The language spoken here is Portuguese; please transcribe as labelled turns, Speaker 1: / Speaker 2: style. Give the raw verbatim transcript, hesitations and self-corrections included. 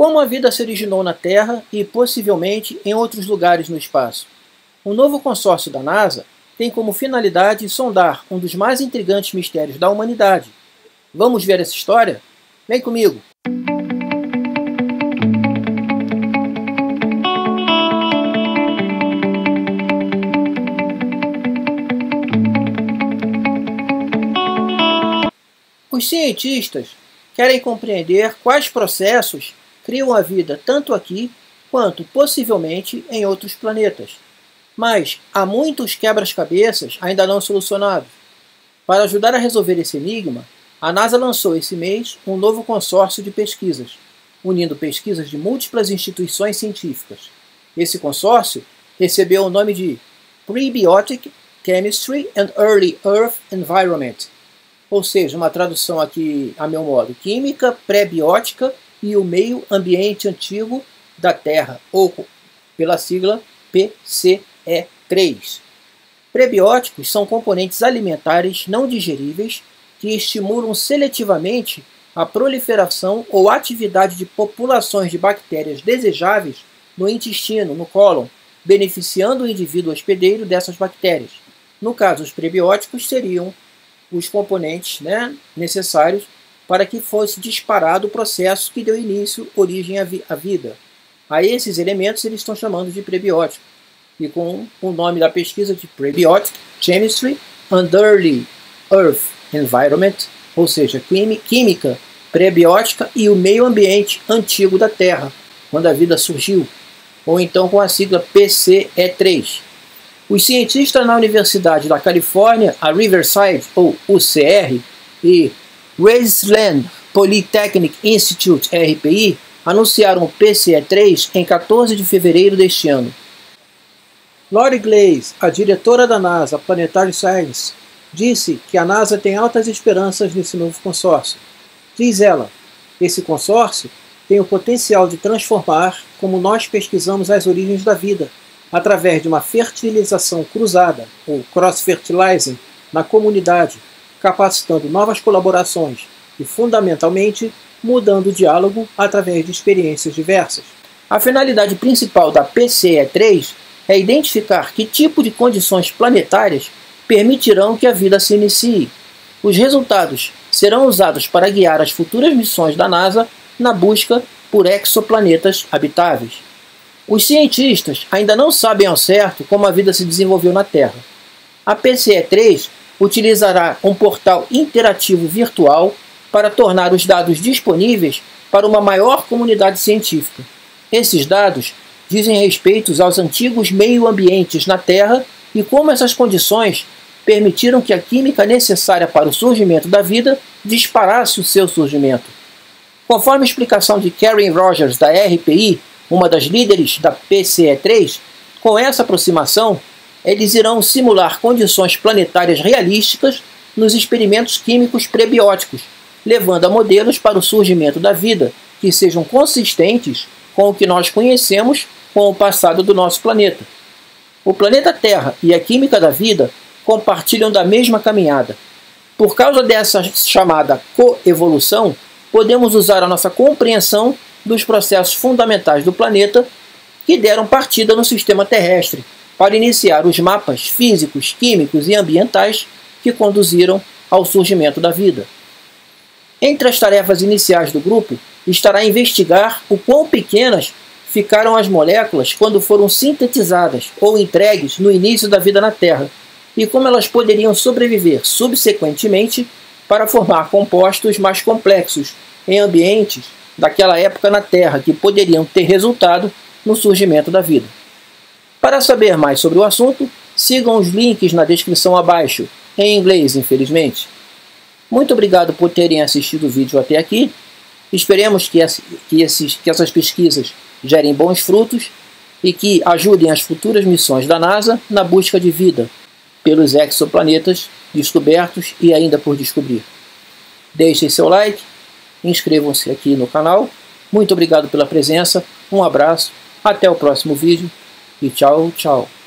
Speaker 1: Como a vida se originou na Terra e possivelmente em outros lugares no espaço. O novo consórcio da NASA tem como finalidade sondar um dos mais intrigantes mistérios da humanidade. Vamos ver essa história? Vem comigo! Os cientistas querem compreender quais processos criam a vida tanto aqui quanto possivelmente em outros planetas. Mas há muitos quebra-cabeças ainda não solucionados. Para ajudar a resolver esse enigma, a NASA lançou esse mês um novo consórcio de pesquisas, unindo pesquisas de múltiplas instituições científicas. Esse consórcio recebeu o nome de Prebiotic Chemistry and Early Earth Environment, ou seja, uma tradução aqui a meu modo, Química Pré-Biótica e o Meio Ambiente Antigo da Terra, ou pela sigla P C E três. Prebióticos são componentes alimentares não digeríveis que estimulam seletivamente a proliferação ou atividade de populações de bactérias desejáveis no intestino, no cólon, beneficiando o indivíduo hospedeiro dessas bactérias. No caso, os prebióticos seriam os componentes, né, necessários para que fosse disparado o processo que deu início, origem à, vi à vida. A esses elementos eles estão chamando de prebiótico, e com o nome da pesquisa de Prebiotic Chemistry and Early Earth Environment, ou seja, química prebiótica e o meio ambiente antigo da Terra, quando a vida surgiu, ou então com a sigla P C E três. Os cientistas na Universidade da Califórnia, a Riverside, ou U C R, e Graceland Polytechnic Institute, R P I, anunciaram o P C E três em quatorze de fevereiro deste ano. Lori Glaze, a diretora da NASA Planetary Science, disse que a NASA tem altas esperanças nesse novo consórcio. Diz ela, esse consórcio tem o potencial de transformar como nós pesquisamos as origens da vida, através de uma fertilização cruzada, ou cross-fertilizing, na comunidade, capacitando novas colaborações e, fundamentalmente, mudando o diálogo através de experiências diversas. A finalidade principal da P C E três é identificar que tipo de condições planetárias permitirão que a vida se inicie. Os resultados serão usados para guiar as futuras missões da NASA na busca por exoplanetas habitáveis. Os cientistas ainda não sabem ao certo como a vida se desenvolveu na Terra. A P C E três utilizará um portal interativo virtual para tornar os dados disponíveis para uma maior comunidade científica. Esses dados dizem respeito aos antigos meio-ambientes na Terra e como essas condições permitiram que a química necessária para o surgimento da vida disparasse o seu surgimento. Conforme a explicação de Karen Rogers, da R P I, uma das líderes da P C E três, com essa aproximação, eles irão simular condições planetárias realísticas nos experimentos químicos prebióticos, levando a modelos para o surgimento da vida que sejam consistentes com o que nós conhecemos com o passado do nosso planeta. O planeta Terra e a química da vida compartilham da mesma caminhada. Por causa dessa chamada coevolução, podemos usar a nossa compreensão dos processos fundamentais do planeta que deram partida no sistema terrestre para iniciar os mapas físicos, químicos e ambientais que conduziram ao surgimento da vida. Entre as tarefas iniciais do grupo estará investigar o quão pequenas ficaram as moléculas quando foram sintetizadas ou entregues no início da vida na Terra e como elas poderiam sobreviver subsequentemente para formar compostos mais complexos em ambientes daquela época na Terra que poderiam ter resultado no surgimento da vida. Para saber mais sobre o assunto, sigam os links na descrição abaixo, em inglês, infelizmente. Muito obrigado por terem assistido o vídeo até aqui. Esperemos que, esse, que, esses, que essas pesquisas gerem bons frutos e que ajudem as futuras missões da NASA na busca de vida pelos exoplanetas descobertos e ainda por descobrir. Deixem seu like, inscrevam-se aqui no canal. Muito obrigado pela presença, um abraço, até o próximo vídeo e tchau, tchau.